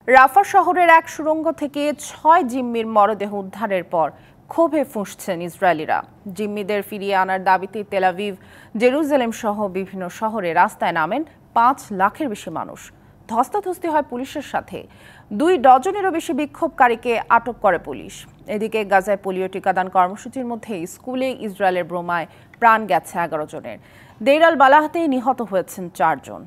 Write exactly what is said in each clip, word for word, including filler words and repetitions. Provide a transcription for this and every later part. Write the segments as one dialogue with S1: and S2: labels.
S1: রাফা শহরের এক সুড়ঙ্গ থেকে ছয় জিম্মির মরদেহ উদ্ধারের পর ক্ষোভে ফুঁসছেন ইসরায়েলিরা। জিম্মিদের ফিরিয়ে আনার দাবিতে তেল আভিভ, জেরুজালেম সহ বিভিন্ন শহরে রাস্তায় নামেন পাঁচ লাখের বেশি মানুষ। ধস্তাধস্তি হয় পুলিশের সাথে। দুই ডজনেরও বেশি বিক্ষোভকারীকে আটক করে পুলিশ। এদিকে গাজায় পোলিও টিকাদান কর্মসূচির মধ্যে স্কুলে ইসরায়েলের বোমায় প্রাণ গেছে এগারো জনের। দেইর আল বালাহাতে নিহত হয়েছেন চারজন।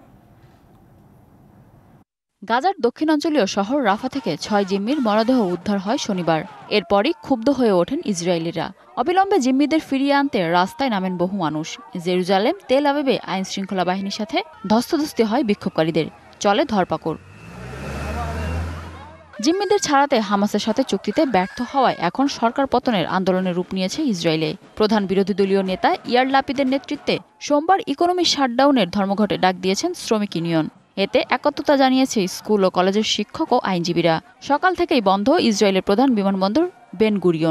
S2: গাজার দক্ষিণাঞ্চলীয় শহর রাফা থেকে ছয় জিম্মির মরদেহ উদ্ধার হয় শনিবার। এরপরই ক্ষুব্ধ হয়ে ওঠেন ইসরায়েলিরা। অবিলম্বে জিম্মিদের ফিরিয়ে আনতে রাস্তায় নামেন বহু মানুষ। জেরুজালেম, তেল আভিভে আইন শৃঙ্খলা বাহিনীর সাথে ধস্তাধস্তি হয় বিক্ষোভকারীদের। চলে ধরপাকড়। জিম্মিদের ছাড়াতে হামাসের সাথে চুক্তিতে ব্যর্থ হওয়ায় এখন সরকার পতনের আন্দোলনের রূপ নিয়েছে ইসরায়েলে। প্রধান বিরোধী দলীয় নেতা ইয়ার লাপিদের নেতৃত্বে সোমবার ইকোনমি শাটডাউনের ধর্মঘটে ডাক দিয়েছেন শ্রমিক ইউনিয়ন। এতে একত্রতা জানিয়েছে স্কুল ও কলেজের শিক্ষক ও আইনজীবীরা। সকাল থেকেই বন্ধ ইসরায়েলের প্রধান বিমানবন্দর বেন গুরিয়ন।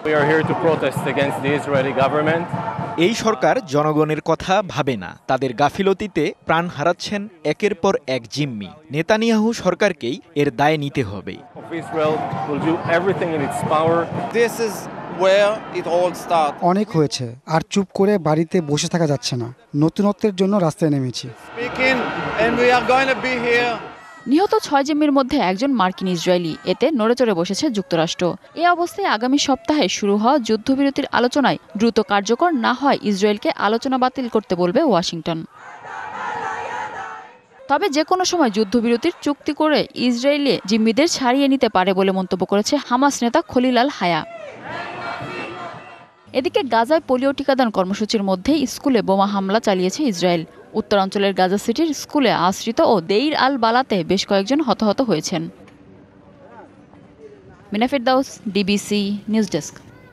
S3: এই সরকার জনগণের কথা ভাবে না, তাদের গাফিলতিতে প্রাণ হারাচ্ছেন একের পর এক জিম্মি। নেতানিয়াহু সরকারকেই এর দায় নিতে হবে।
S4: অনেক হয়েছে, আর চুপ করে বাড়িতে বসে থাকা যাচ্ছে না। নতুনত্বের জন্য রাস্তায় নেমেছি।
S2: নিহত ছয় জিম্মির মধ্যে একজন মার্কিন ইসরায়েলি। এতে নড়েচড়ে বসেছে যুক্তরাষ্ট্র। এ অবস্থায় আগামী সপ্তাহে শুরু হওয়া যুদ্ধবিরতির আলোচনায় দ্রুত কার্যকর না হয় ইসরায়েলকে আলোচনা বাতিল করতে বলবে ওয়াশিংটন। তবে যে কোনো সময় যুদ্ধবিরতির চুক্তি করে ইসরায়েলে জিম্মিদের ছাড়িয়ে নিতে পারে বলে মন্তব্য করেছে হামাস নেতা খলিল আল হায়া। এদিকে গাজায় পোলিও টিকাদান কর্মসূচির মধ্যে স্কুলে বোমা হামলা চালিয়েছে ইসরায়েল। উত্তরাঞ্চলের গাজা সিটির স্কুলে আশ্রিত ও দেইর আল বালাতে বেশ কয়েকজন হতাহত হয়েছেন। মিনা ফেরদাউস, ডিবিসি নিউজ ডেস্ক।